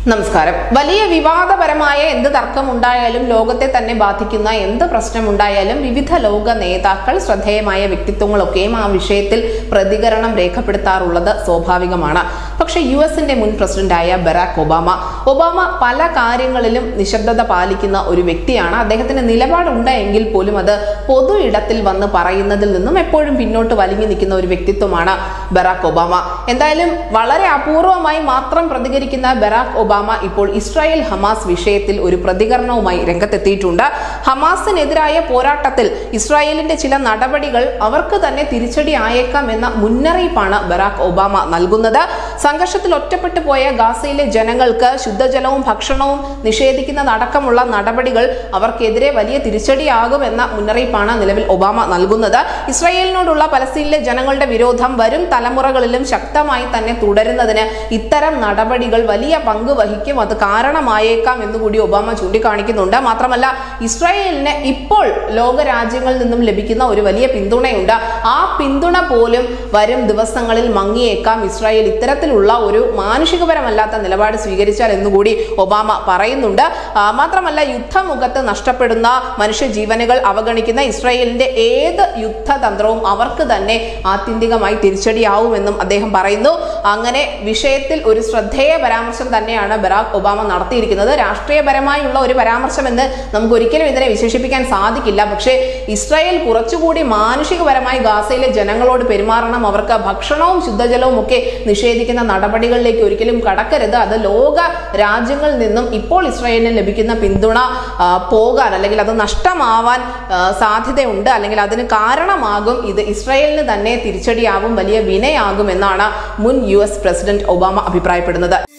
നമസ്കാരം. വലിയ വിവാദപരമായ എന്ത് തർക്കമുണ്ടായാലും ലോകത്തെ തന്നെ ബാധിക്കുന്ന എന്ത് പ്രശ്നമുണ്ടായാലും വിവിധ ലോക നേതാക്കൾ ശ്രദ്ധേയമായ വ്യക്തിത്വങ്ങളൊക്കെയും ആ വിഷയത്തിൽ പ്രതികരണം രേഖപ്പെടുത്താറുള്ളത് സ്വാഭാവികമാണ്. പക്ഷേ യുഎസിന്റെ മുൻ പ്രസിഡന്റായ ബറാക് ഒബാമ പല കാര്യങ്ങളിലും നിശബ്ദത പാലിക്കുന്ന ഒരു വ്യക്തിയാണ്. അദ്ദേഹത്തിന് നിലപാടുണ്ടെങ്കിൽ പോലും അത് പൊതു ഇടത്തിൽ വന്ന് പറയുന്നതിൽ നിന്നും എപ്പോഴും പിന്നോട്ട് വലിഞ്ഞു നിൽക്കുന്ന ഒരു വ്യക്തിത്വമാണ് ബറാക് ഒബാമ. എന്തായാലും വളരെ അപൂർവമായി മാത്രം പ്രതികരിക്കുന്ന ബറാക് ഒബാമ ഇപ്പോൾ ഇസ്രായേൽ ഹമാസ് വിഷയത്തിൽ ഒരു പ്രതികരണവുമായി രംഗത്തെത്തിയിട്ടുണ്ട്. ഹമാസിനെതിരായ പോരാട്ടത്തിൽ ഇസ്രായേലിന്റെ ചില നടപടികൾ അവർക്ക് തന്നെ തിരിച്ചടി ആയേക്കാം എന്ന മുന്നറിയിപ്പാണ് ബറാക് ഒബാമ നൽകുന്നത്. സംഘർഷത്തിൽ ഒറ്റപ്പെട്ടു പോയ ഗാസയിലെ ജനങ്ങൾക്ക് ശുദ്ധജലവും ഭക്ഷണവും നിഷേധിക്കുന്നതടക്കമുള്ള നടപടികൾ അവർക്കെതിരെ വലിയ തിരിച്ചടിയാകുമെന്ന മുന്നറിയിപ്പാണ് നിലവിൽ ഒബാമ നൽകുന്നത്. ഇസ്രായേലിനോടുള്ള പലസ്തീനിലെ ജനങ്ങളുടെ വിരോധം വരും തലമുറകളിലും ശക്തമായി തന്നെ തുടരുന്നതിന് ഇത്തരം നടപടികൾ വലിയ പങ്ക് വഹിക്കും, അത് കാരണമായേക്കാം എന്നുകൂടി ഒബാമ ചൂണ്ടിക്കാണിക്കുന്നുണ്ട്. മാത്രമല്ല, ഇസ്രായേലിന് ഇപ്പോൾ ലോകരാജ്യങ്ങളിൽ നിന്നും ലഭിക്കുന്ന ഒരു വലിയ പിന്തുണയുണ്ട്. ആ പിന്തുണ പോലും വരും ദിവസങ്ങളിൽ മങ്ങിയേക്കാം ഇസ്രായേൽ ഇത്തരത്തിലുള്ള ഒരു മാനുഷികപരമല്ലാത്ത നിലപാട് സ്വീകരിച്ചാൽ എന്നുകൂടി ഒബാമ പറയുന്നുണ്ട്. മാത്രമല്ല, യുദ്ധമുഖത്ത് നഷ്ടപ്പെടുന്ന മനുഷ്യജീവനുകൾ അവഗണിക്കുന്ന ഇസ്രായേലിന്റെ ഏത് യുദ്ധതന്ത്രവും അവർക്ക് തന്നെ ആത്യന്തികമായി തിരിച്ചടിയാവുമെന്നും അദ്ദേഹം പറയുന്നു. അങ്ങനെ വിഷയത്തിൽ ഒരു ശ്രദ്ധേയ പരാമർശം തന്നെയാണ് ബറാക് ഒബാമ നടത്തിയിരിക്കുന്നത്. രാഷ്ട്രീയപരമായുള്ള ഒരു പരാമർശം എന്ന് നമുക്ക് ഒരിക്കലും ഇതിനെ വിശേഷിപ്പിക്കാൻ സാധിക്കില്ല. പക്ഷേ ഇസ്രായേൽ കുറച്ചുകൂടി മാനുഷികപരമായി ഗാസയിലെ ജനങ്ങളോട് പെരുമാറണം, അവർക്ക് ഭക്ഷണവും ശുദ്ധജലവും ഒക്കെ നിഷേധിക്കുന്ന നടപടികളിലേക്ക് ഒരിക്കലും കടക്കരുത്. അത് ലോക രാജ്യങ്ങളിൽ നിന്നും ഇപ്പോൾ ഇസ്രായേലിന് ലഭിക്കുന്ന പിന്തുണ പോകാൻ അല്ലെങ്കിൽ അത് നഷ്ടമാവാൻ സാധ്യതയുണ്ട്, അല്ലെങ്കിൽ അതിന് കാരണമാകും. ഇത് ഇസ്രായേലിന് തന്നെ തിരിച്ചടിയാവും, വലിയ വിനയാകും എന്നാണ് മുൻ US പ്രസിഡന്റ് ഒബാമ അഭിപ്രായപ്പെടുന്നത്.